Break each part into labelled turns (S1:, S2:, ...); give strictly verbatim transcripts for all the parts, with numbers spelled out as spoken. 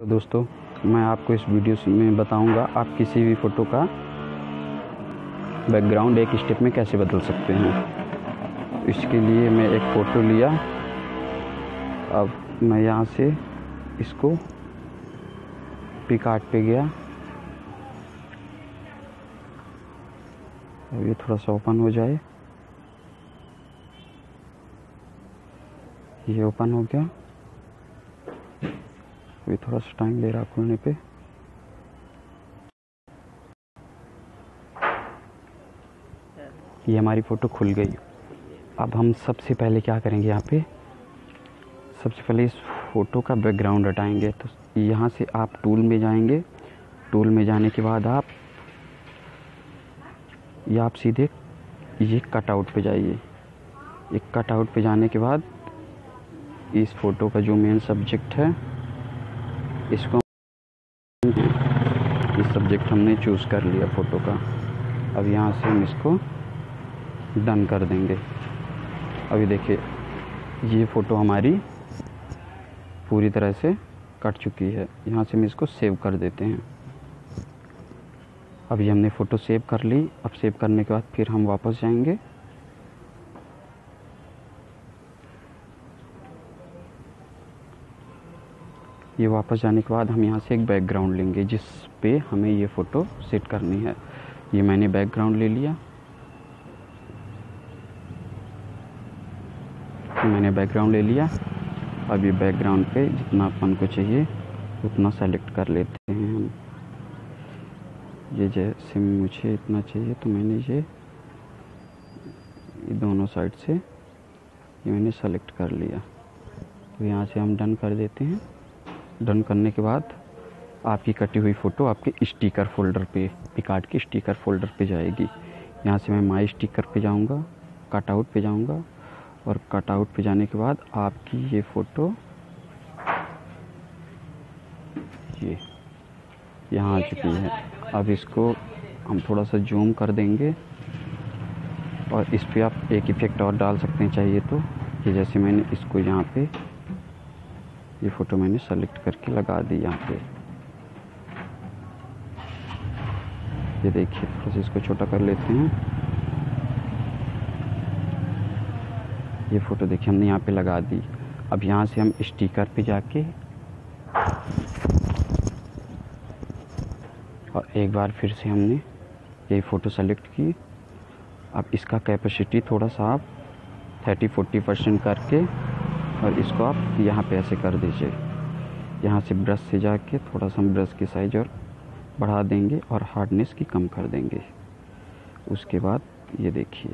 S1: तो दोस्तों, मैं आपको इस वीडियो में बताऊंगा आप किसी भी फ़ोटो का बैकग्राउंड एक स्टेप में कैसे बदल सकते हैं। इसके लिए मैं एक फ़ोटो लिया। अब मैं यहाँ से इसको पिकआर्ट पे गया। अब ये थोड़ा सा ओपन हो जाए। ये ओपन हो गया। ये थोड़ा सा टाइम ले रहा खुलने पे। ये हमारी फ़ोटो खुल गई। अब हम सबसे पहले क्या करेंगे, यहाँ पे सबसे पहले इस फ़ोटो का बैकग्राउंड हटाएंगे। तो यहाँ से आप टूल में जाएंगे। टूल में जाने के बाद आप या आप सीधे ये कटआउट पे जाइए। एक कटआउट पे जाने के बाद इस फ़ोटो का जो मेन सब्जेक्ट है, इसको इस सब्जेक्ट हमने चूज़ कर लिया फ़ोटो का। अब यहाँ से हम इसको डन कर देंगे। अभी देखिए, ये फ़ोटो हमारी पूरी तरह से कट चुकी है। यहाँ से हम इसको सेव कर देते हैं। अभी हमने फ़ोटो सेव कर ली। अब सेव करने के बाद फिर हम वापस जाएंगे। ये वापस जाने के बाद हम यहाँ से एक बैकग्राउंड लेंगे जिस पे हमें ये फ़ोटो सेट करनी है। ये मैंने बैकग्राउंड ले लिया। मैंने बैकग्राउंड ले लिया। अब ये बैकग्राउंड पे जितना अपन को चाहिए उतना सेलेक्ट कर लेते हैं हम। ये जैसे मुझे इतना चाहिए तो मैंने ये, ये दोनों साइड से ये मैंने सेलेक्ट कर लिया। तो यहाँ से हम डन कर देते हैं। डन करने के बाद आपकी कटी हुई फ़ोटो आपके स्टिकर फ़ोल्डर पे, पिकआर्ट के स्टिकर फ़ोल्डर पे जाएगी। यहाँ से मैं माई स्टिकर पे जाऊँगा, कटआउट पे जाऊँगा और कटआउट पे जाने के बाद आपकी ये फ़ोटो ये यहाँ आ चुकी है। अब इसको हम थोड़ा सा जूम कर देंगे और इस पे आप एक इफ़ेक्ट और डाल सकते हैं चाहिए तो। ये जैसे मैंने इसको यहाँ पे ये फ़ोटो मैंने सेलेक्ट करके लगा दी यहाँ पे। ये देखिए, थोड़ा सा इसको छोटा कर लेते हैं। ये फ़ोटो देखिए हमने यहाँ पे लगा दी। अब यहाँ से हम स्टिकर पे जाके और एक बार फिर से हमने यही फ़ोटो सेलेक्ट की। अब इसका कैपेसिटी थोड़ा सा आप थर्टी फोर्टी परसेंट करके और इसको आप यहाँ पे ऐसे कर दीजिए। यहाँ से ब्रश से जाके थोड़ा सा हम ब्रश की साइज और बढ़ा देंगे और हार्डनेस की कम कर देंगे। उसके बाद ये देखिए,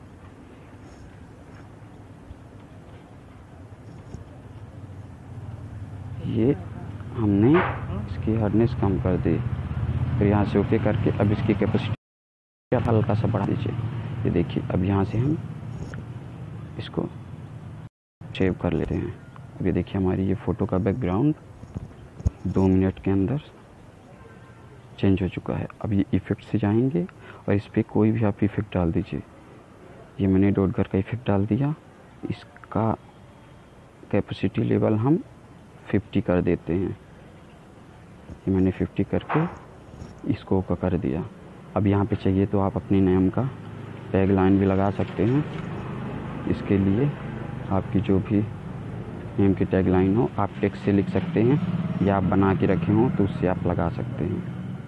S1: ये हमने इसकी हार्डनेस कम कर दी। फिर यहाँ से ओके करके अब इसकी कैपेसिटी हल्का सा बढ़ा दीजिए। ये देखिए, अब यहाँ से हम इसको सेव कर लेते हैं। अब ये देखिए, हमारी ये फ़ोटो का बैकग्राउंड दो मिनट के अंदर चेंज हो चुका है। अब ये इफ़ेक्ट से जाएंगे और इस पर कोई भी आप इफ़ेक्ट डाल दीजिए। ये मैंने डॉटगर का इफ़ेक्ट डाल दिया। इसका कैपेसिटी लेवल हम फिफ्टी कर देते हैं। ये मैंने फिफ्टी करके इसको ओके कर दिया। अब यहाँ पे चाहिए तो आप अपने नेम का टैग लाइन भी लगा सकते हैं। इसके लिए आपकी जो भी नेम की टैग लाइन हो आप टेक्स्ट से लिख सकते हैं या आप बना के रखे हों तो उससे आप लगा सकते हैं।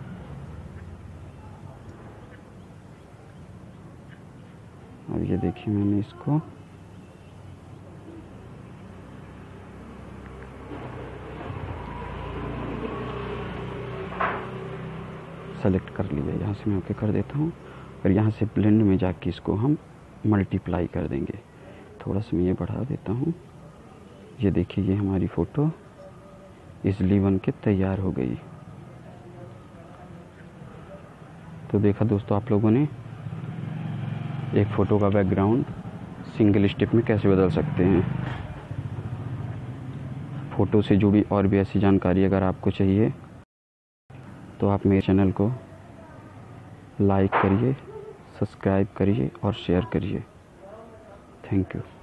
S1: अब ये देखिए, मैंने इसको सेलेक्ट कर लिया। यहाँ से मैं ओके कर देता हूँ और यहाँ से ब्लेंड में जाके इसको हम मल्टीप्लाई कर देंगे। थोड़ा सा मैं ये बढ़ा देता हूँ। ये देखिए, ये हमारी फ़ोटो इजली बन के तैयार हो गई। तो देखा दोस्तों, आप लोगों ने एक फ़ोटो का बैकग्राउंड सिंगल स्टेप में कैसे बदल सकते हैं। फ़ोटो से जुड़ी और भी ऐसी जानकारी अगर आपको चाहिए तो आप मेरे चैनल को लाइक करिए, सब्सक्राइब करिए और शेयर करिए। Thank you.